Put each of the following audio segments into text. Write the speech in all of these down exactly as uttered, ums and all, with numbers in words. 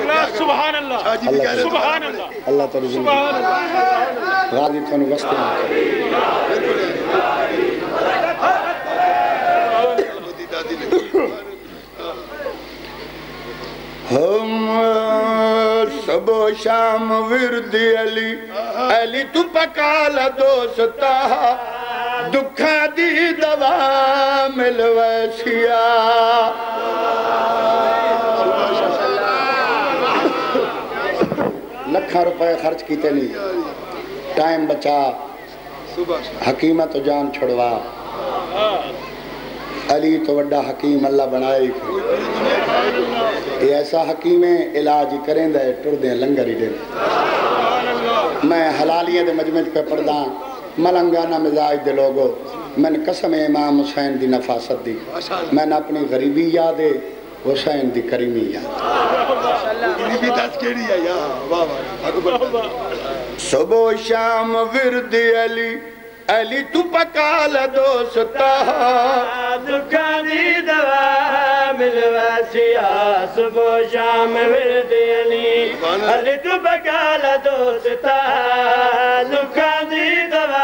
سبحان اللہ سبحان اللہ اللہ تعالی سبحان اللہ غازی تھانو واسطے ہم صبح و شام ورد علی علی تو پکا لا دوستا دکھا دی دوا ملویسیا لکھا روپے خرچ کیتے نہیں ٹائم بچا حکیمہ تو جان چھڑوا علی تو وڈا حکیم اللہ بنائے یہ ایسا حکیم ہے علاج کریں دے ٹر دیں لنگر ہی دیں میں حلالیہ دے مجمع پہ پڑھ داں ملنگانہ مزاج دے لوگو میں نے قسم امام حسین دی نفاست دی میں نے اپنی غریبی یادے حسین دی کریمی یاد غریبی تذکیری ہے یا صبح و شام ورد علی علی تو پکا لا دوستا دکھا دی دوا ملویسیا صبح و شام ورد علی علی تو پکا لا دوستا دکھا دی دوا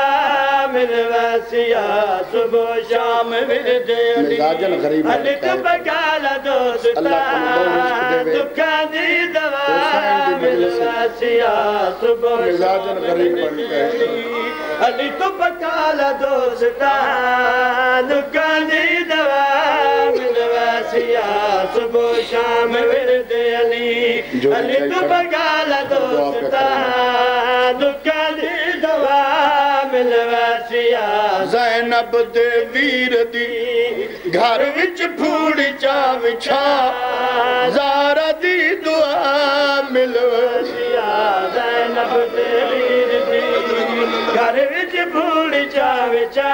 ملویسیا صبح و شام ورد علی علی تو پکا لا دوستا دکھا دی دوا ملویسیا صبح و شام ورد علی علی تو پکا لا دوستا دکھا دی دوا ملویسیا صبح و شام ورد علی علی تو پکا لا دوستا دکھا دی دوا ملویسیا زینب دے ویر دی گھر وچ پھوڑی چا وچھا زارا دی دعا ملویسیا زینب دے ویر دی گھر وچ پھوڑی چا وچھا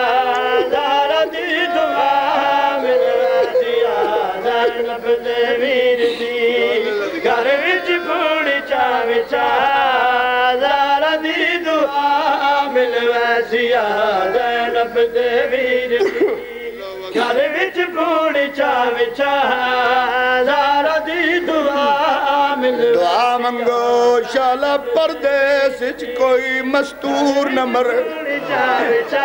زارا دی دعا ملویسیا زینب دے ویر دی گھر وچ پھوڑی چا وچھا زارا دی دعا ملویسیا زینب دے ویر دی گھر وچ پھوڑی چا وچھا زارا دی دعا ملویسیا دعا منگو شالا پردیس اچ کوئی مستور نہ مر پھوڑی چا وچھا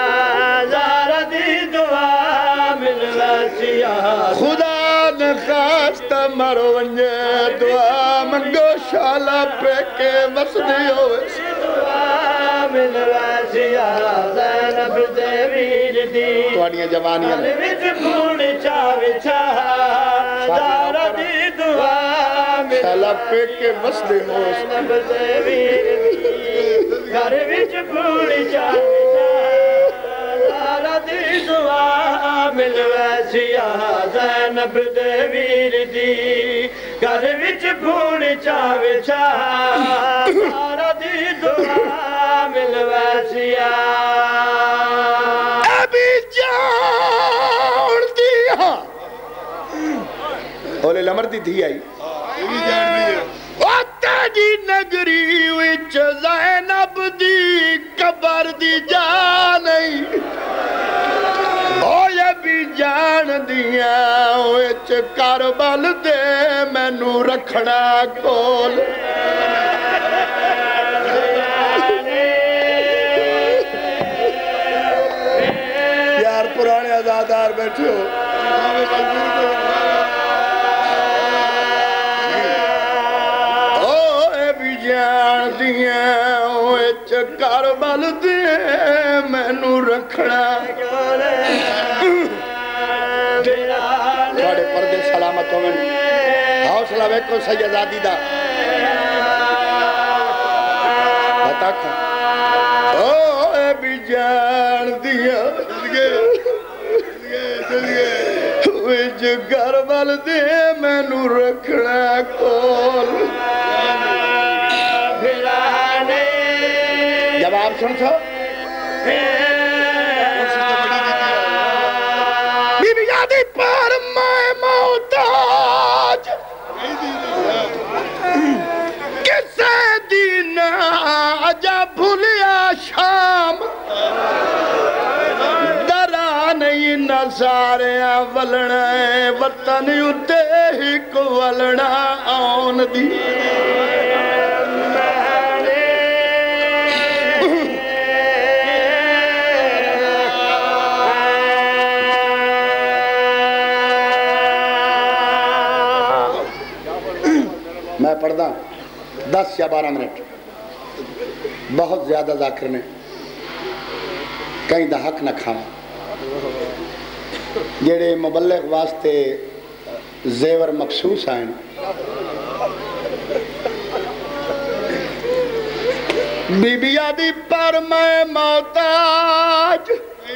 زارا دی دعا ملویسیا خدا نخواست مرو ونجے دعا منگو شالا پہ کے مسدی ہوئے دعا ملویسیا زینب دے ویر دی توڑیاں جوانیاں گھر وچ پھوڑی چا وچھا زارا دی دعا شالا پہ کے مسدی ہوئے زینب دے ویر دی گھر وچ پھوڑی چا وچھا زارا دی دعا ملویسیا زینب دے ویر دی گھر وچ پھوڑی چا وچھا زارا دی دعا ملویسیا ابھی جان دیا اولے لمر دی تھی آئی تیجی نگری وچ زینب دی قبر دی جان آئی اوے بھی جان دیا وچ کربل دے مینوں رکھنا کول یار پرانے آزادار بیٹھے ہو جان دیا وچ کربل دے مینوں رکھنا تھوڑے پردے سلامت ہوئے حوصلہ ویکھو سیدادی دا بتا کھا او اے بھی جان دیا وچ کربل دے مینوں رکھنا کول جواب سن سو بی بی یادی پر میں محتاج کسے دین آجا بھولیا شام درا نہیں نظر سارے ولنا ہے وطن اتے ہی کو ولنا آن دی میں پڑھدا دس یا بارہ منٹ بہت زیادہ ذاکر نے کہیں دا حق نہ کھانا جڑے مبلغ واسطے زیور مخصوص آئیں بی بی آدھی پر میں محتاج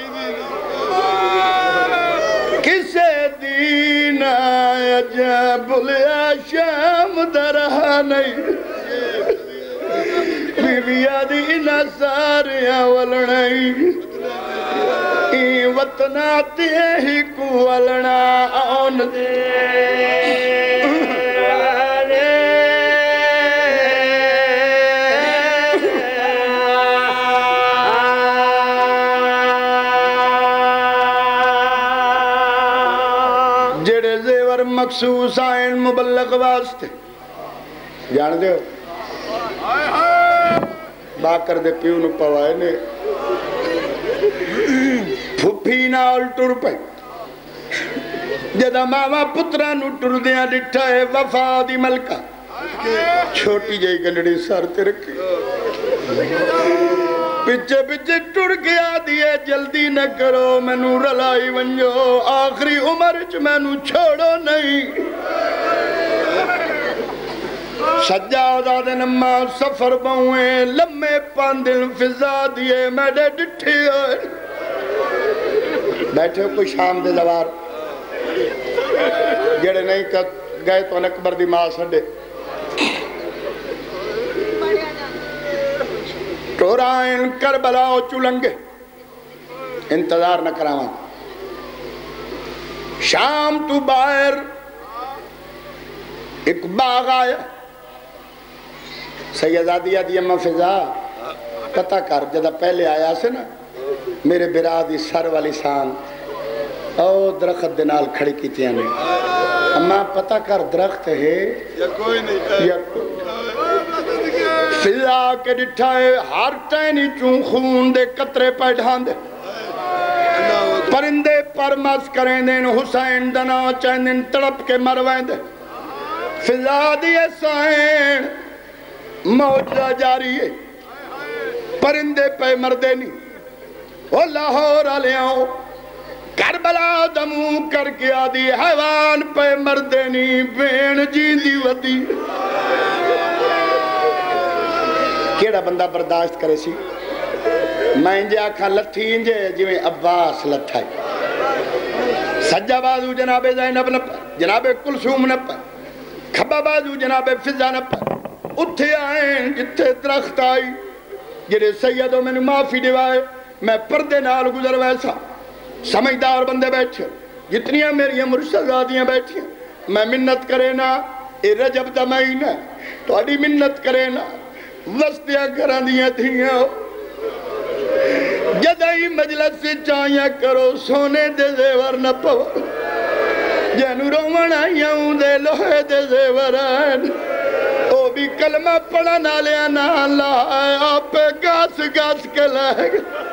کسے دین عجب الاشام درہ نہیں بی بی آدھی انہ ساریاں ولنائی ای وطناتی ہی کو ولنا آن دے جڑے زیور مخصوص آئین مبلغ واسطے جان دے ہو باکر دے پیو نو پوائے نے پھپھی نال ٹر پے جدہ ماما پترہ نو ٹر دیاں ڈٹھا ہے وفا دی ملکہ چھوٹی جائی گنڈی سار تے رکھی پچھے پچھے ٹر گیا دیئے جلدی نہ کرو میں نو رلائی ونجو آخری عمر چ میں نو چھوڑو نہیں سجادہ دن اممہ سفر بہویں لمے پاندل فضا دیئے میڈے ڈٹھی ہوئے بیٹھے ہو کوئی شام دے زوار جڑے نہیں گئے تو اکبر دی ماں سڈے ٹورائن کربلا چلنگے انتظار نہ کراواں شام تو باہر ایک باغ آیا سیدادی آدھی اممہ فضا پتہ کر جدہ پہلے آیا سے نا میرے برادی سر والی سان او درخت دنال کھڑی کی تیاں نہیں اممہ پتہ کر درخت ہے یا کوئی نہیں یا کوئی فضا کے ڈٹھائے ہر ٹینی چون خون دے قطرے پہ ڈھان دے پرندے پرمس کریں دین حسین دنا چین دن تڑپ کے مرویں دے فضا دیئے سائن موجہ جاری ہے پرندے پہ مردے نہیں او لاہور علیہوں کربلا دمو کر کے آدھی حیوان پہ مردے نہیں بین جین دی ودی کیڑا بندہ برداشت کرے سی میں انجے آکھا لتھی انجے جویں عباس لتھائی سجا بازو جناب زینب نپا جناب کلثوم نپا کھبا بازو جناب فضا نپا اتھے آئیں جتھے درخت آئی جڑے سیدوں میں نے معافی دیوائے میں پردے نال گزر ویسا سمجھدار بندے بیٹھے جتنیاں میری مرشدادیاں بیٹھیں میں منت کرے نا اے رجب دا مہینہ تو اڈی منت کرے نا وستیاں کران دیاں تھیاں جدائی مجلس سے چاہیاں کرو سونے دے زیور نہ پو جنو رومن آئیاں دے لوہے دے زیور آئین او بھی کلمہ پڑھا نہ لیا نہ اللہ آپ گاس گاس کے لائے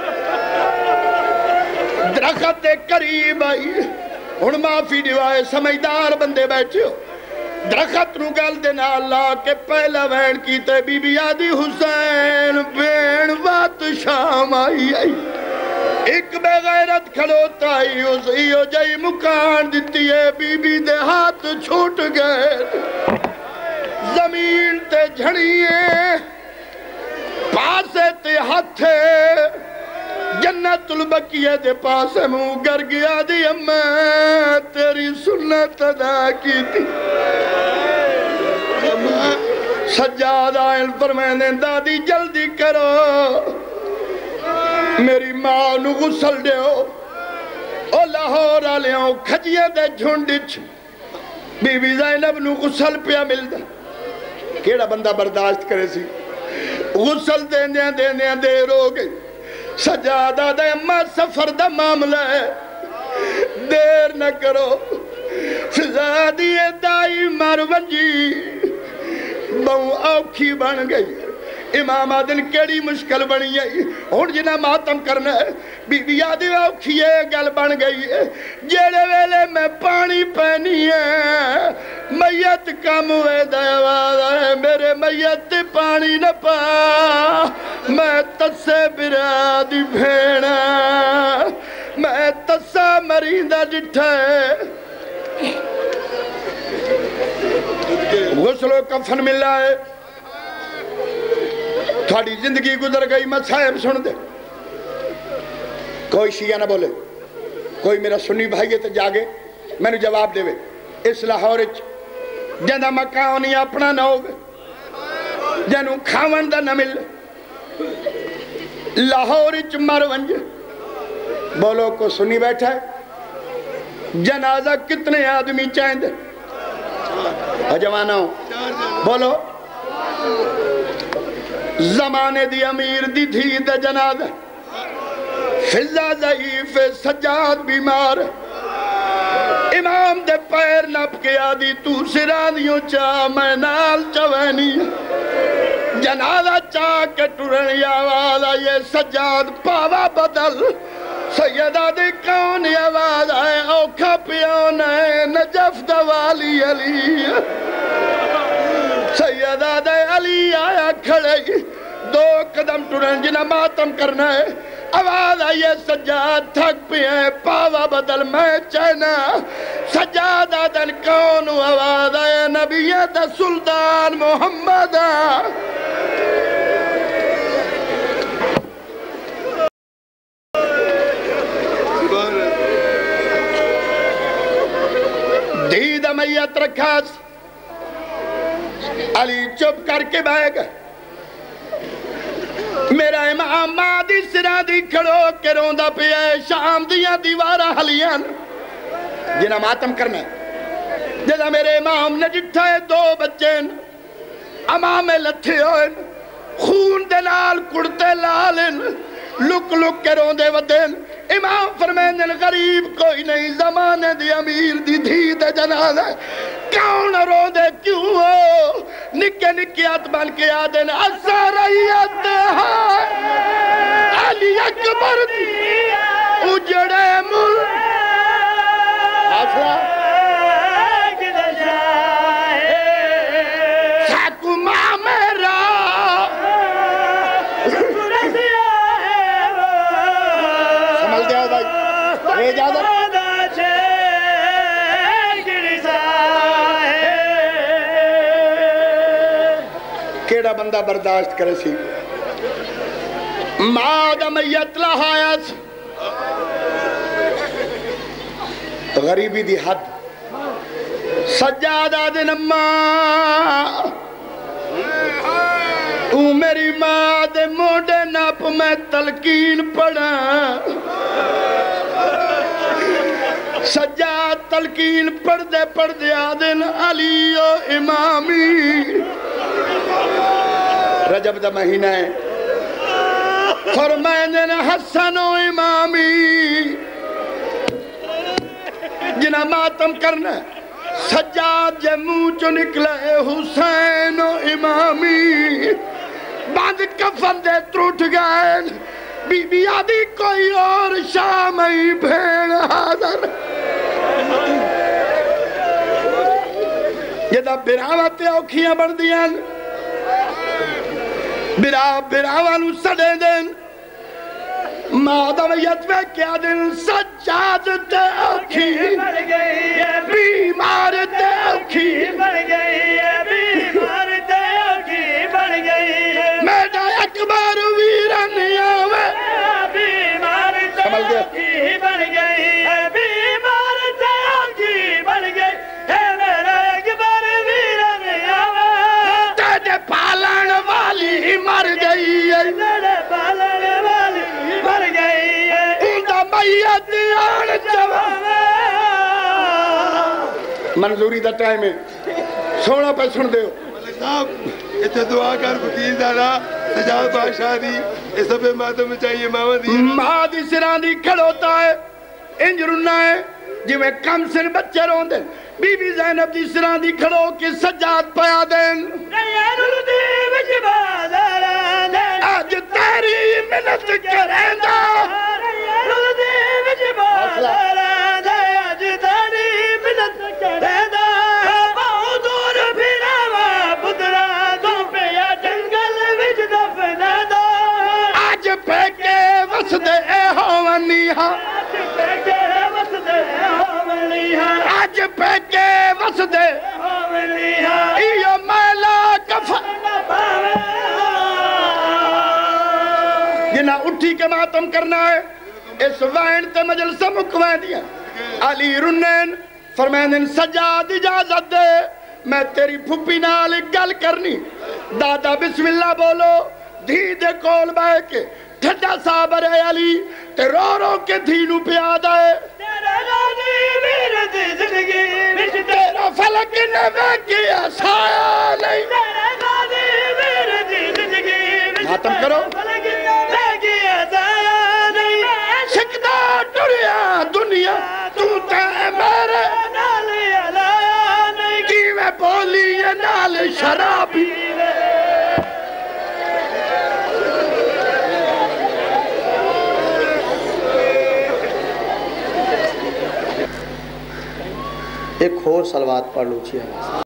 درخت دے قریب آئی ہن معافی دیوائے سمجھدار بندے بیٹھے ہو درخت نو گل دے نہ اللہ کے پہلا وین کیتے بی بی آدھی حسین بین وات شام آئی آئی ایک بے غیرت کھڑوتا ہی اس ایو جائی مکان دیتی ہے بی بی دے ہاتھ چھوٹ گئے زمین تے جھڑیے پاسے تے ہتھے جنت البقیہ دے پاسے منہ گر گیا دی اممہ تیری سنت ادا کی تھی سجاد آئین فرمائنے دادی جلدی کرو میری ماں نو غسل دے ہو او لاہور آلے ہوں کھجیے دے جھنڈچ بی بی زینب نو غسل پیا مل دا کیڑا بندہ برداشت کرے سی غسل دین دیاں دین دیاں دیر ہو گئی سجادہ دے اممہ سفر دا معاملہ ہے دیر نہ کرو فضا دی دائی مر ونجی بہو اوکھی بن گئی امام آدن کیڑی مشکل بنی ہے ہون جنہ ماتم کرنا ہے بی بی آدھی اوکھی ہے گل بن گئی ہے جیڑے ویلے میں پانی پینی ہے میت کم ہوئے دیوازہ ہے میرے میت پانی نہ پا میں تسے برادی بھینا میں تسا مریندہ جٹھا ہے غسل و کفن ملا ہے تھوڑی زندگی گزر گئی میں صاحب سن دے کوئی شیعہ نہ بولے کوئی میرا سنی بھائی تو جاگے میں نے جواب دے وے اس لاہور جندہ مکانی اپنا نہ ہوگے جنہوں کھاون دا نہ مل لاہور مر ونج بولو کو سنی بیٹھا ہے جنازہ کتنے آدمی چاہیں دے جوانوں بولو زمانے دی امیر دی تھی دا جنازہ فضا ضعیف سجاد بیمار امام دے پیر نپ کے آدھی تو سرادیوں چاہ میں نال چوینی جنازہ چاہ کے ٹرنی آواز آئے سجاد پاوا بدل سیدہ دے کون آواز آئے اوکھا پیون ہے نجف دوالی علی سیدہ دے علی آیا کھڑے دو قدم ٹرن جنہ ماتم کرنا ہے آواز آئیے سجاد تھک پہ ہیں پاوا بدل میں چینا سجاد آدن کون آواز آئے نبیت سلطان محمد دید میت رکھاس علی چپ کر کے بیگ میرا امام مادی سرادی کھڑو کے روندہ پہ ہے شام دیاں دیوارہ حلیان جنہ ماتم کرنا ہے جنہ میرے امام نے جٹھا ہے دو بچین امام لتھے ہوئے خون دلال کڑتے لالن لک لک کے روندے ودین امام فرمین غریب کوئی نہیں زمانے دی امیر دی دھی دے جنازہ کون روندے کیوں ہو نکے نکیات بن کے آدن اثریت ہے علی اکبر دی اجڑے مل حاصلہ ساکو ماں میرا سمجھ دیا بھائی اجازت کیڑا بندہ برداشت کرے سی ماں دا میت لہایا غریبی دی حد سجادہ دن ماں او میری ماں دے موڑے ناپ میں تلقین پڑھا سجاد تلقین پڑھ دے پڑھ دے آدن علی و امامی رجب دا مہینہ ہے فرمائن حسن و امامی جنہ ماتم کرنا سجاد جے منہ چو نکلے حسین و امامی باندھ کفن دے ٹوٹ گئے بی بی آدھی کوئی اور شام ہی بھیڑ حاضر یہ دا براوات اوکھیاں بڑھ دیاں برا براوانو سڑے دیں مادمیت میں کیا دن سجاد تے اوکھی بیمار تے اوکھی بیمار تے اوکھی بڑھ گئی میڈا اکبر ویرن یاوے بیمار تے اوکھی بڑھ گئی بیمار تے اوکھی بڑھ گئی میرا اکبر ویرن یاوے تیرے پالن والی مر گئی تیرے پالن والی مر گئی اندہ میت آن جواب منظوری دا ٹائم ہے سونا پہ سن دیو ملک صاحب اتھے دعا کر فقیر دارا سجاد بادشاہ دی اس پہ ماتم چاہیے ماما دی ماں دی سران دی کھڑ ہوتا ہے انج رنا ہے جی میں کم سن بچے رون دیں بی بی زینب جی سران دی کھڑو کی سجاد پیا دیں آج تیری منت کریں دا وسدے ہوونیاں آج پیکے وسدے ایو میلا کفن جنہ اٹھی کے ماتم کرنا ہے اس وین تے مجلس مکویں دیا علی رنین فرمین سجاد اجازت دے میں تیری پھپی نال گل کرنی دادا بسم اللہ بولو دھی دے کول بے کے ٹھڈا صابر ہے علی تے رو رو کے دھینو پیاد ہے تیرا غازی میرے دی زندگی وچ تیرا فلک نے ویکھیا سایہ نہیں تیرا غازی میرے دی زندگی وچ ماتم کرو فلک نے ویکھیا سایہ نہیں سکدا ٹریا دنیا تو تے میرے نال علایا نہیں کیویں بولی نال شرابی ایک اور سلوات پڑھ لو چی ہے